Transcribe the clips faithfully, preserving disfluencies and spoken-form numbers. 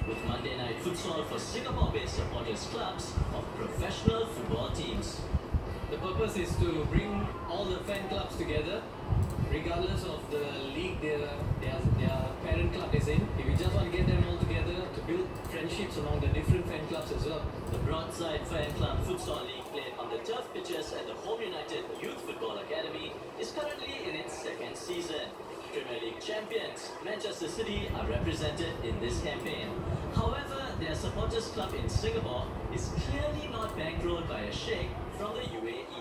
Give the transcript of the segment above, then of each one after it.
with Monday Night Futsal for Singapore-based supporters clubs of professional football teams. The purpose is to bring all the fan clubs together, regardless of the league their, their, their parent club is in. If we just want to get them all together to build friendships among the different fan clubs as well. The Broadside Fan Club Futsal League, played on the turf pitches at the Home United Youth Football Academy, is currently in its second season. Premier League champions Manchester City are represented in this campaign. However, their supporters club in Singapore is clearly not bankrolled by a sheikh from the U A E.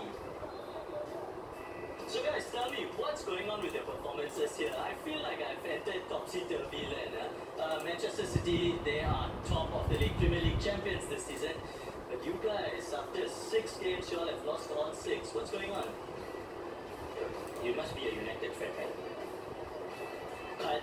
So guys, tell me, what's going on with your performances here? I feel like I've entered topsy-turvy land. Uh, uh, Manchester City, they are top of the league, Premier League champions this season. But you guys, after six games, you all have lost all six. What's going on? You must be a United fan, right? Cut.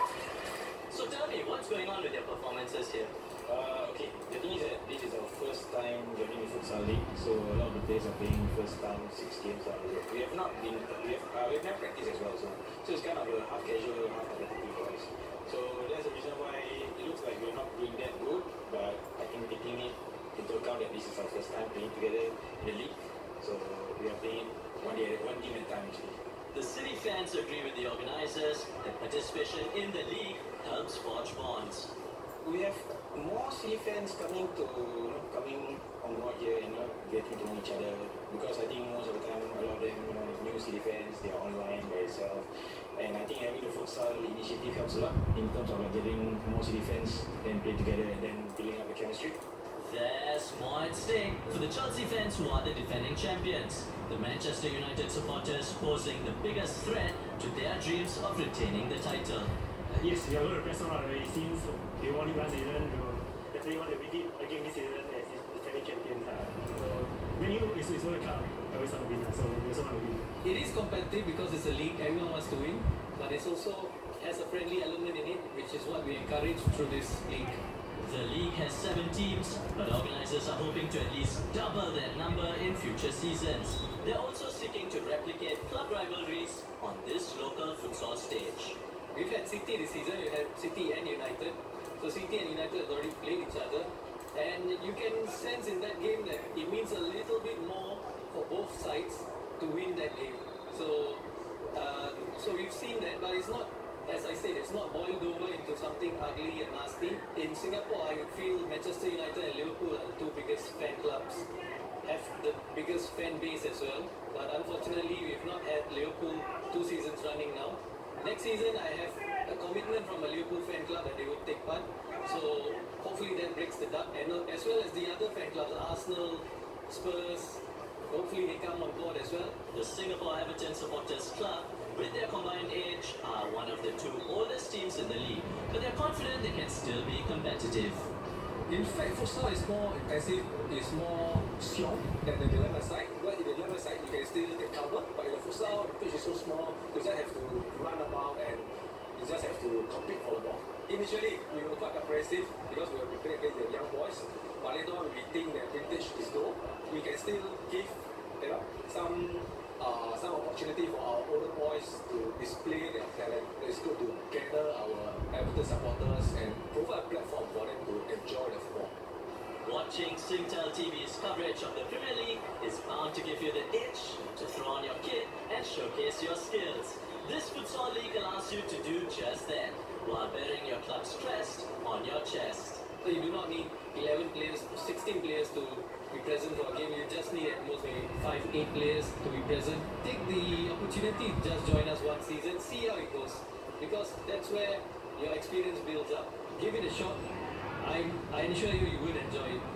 So tell me, what's going on with your performances here? Uh, okay, the thing is that this is our first time joining the Futsal League, so a lot of the players are playing first time, six games out of it. We have not been, we have, uh, we have never practiced as well, so, so it's kind of a half casual, half competitive for us. So that's the reason why it looks like we're not doing that good, but I think taking it into account that this is our first time playing together in the league, so we are playing one, day, one game at a time actually. The City fans agree with the organisers that participation in the league helps forge bonds. We have more City fans coming to, you know, coming on board here and, you know, getting to know each other, because I think most of the time a lot of them, you know, new City fans, they are online by themselves, and I think having the futsal initiative helps a lot in terms of like, getting more City fans and play together and then building up the chemistry. There's more at stake for the Chelsea fans who are the defending champions. The Manchester United supporters posing the biggest threat to their dreams of retaining the title. Yes, we are going to press on already since they won it last season. We will definitely want to beat it again this season as the defending champions. Uh, so, when you is is World Cup, we always want to win, so we also want to win. It is competitive because it's a league, everyone wants to win, but it also has a friendly element in it, which is what we encourage through this league. The league has seven teams, but organisers are hoping to at least double that number in future seasons. They're also seeking to replicate club rivalries on this local futsal stage. We've had City this season, we had City and United. So City and United have already played each other. And you can sense in that game that it means a little bit more for both sides to win that game. So, uh, so we've seen that, but it's not, as I said, it's not boiled over into something ugly and nasty. In Singapore, I would feel Manchester United and Liverpool are the two biggest fan clubs, have the biggest fan base as well. But unfortunately, we've not had Liverpool two seasons running now. Next season, I have a commitment from a Liverpool fan club that they will take part. So hopefully that breaks the duck. And uh, as well as the other fan clubs, Arsenal, Spurs, hopefully they come on board as well. The Singapore Everton Supporters Club, with their combined age, are one of the two oldest teams in the league, but they're confident they can still be competitive. In fact, futsal is more intensive, is more strong than the dilemma side. But in the dilemma side, you can still take cover. But in the futsal, the pitch is so small, you just have to run about and you just have to compete for the ball. Initially, we were quite aggressive because we were preparing against the young boys. But later on, we think that vintage is low. We can still give, you know, some uh, some opportunity for our older boys to display their talent. It's good to gather our Everton supporters and provide a platform for them to enjoy the football. Watching Singtel T V's coverage of the Premier League is bound to give you the itch to throw on your kit and showcase your skills. This futsal league allows you to do just that, while bearing your club's crest on your chest. So you do not need eleven players, sixteen players to be present for a game. You just need at most maybe five, eight players to be present. Take the opportunity to just join us one season, see how it goes, because that's where your experience builds up. Give it a shot. I I assure you, you will enjoy it.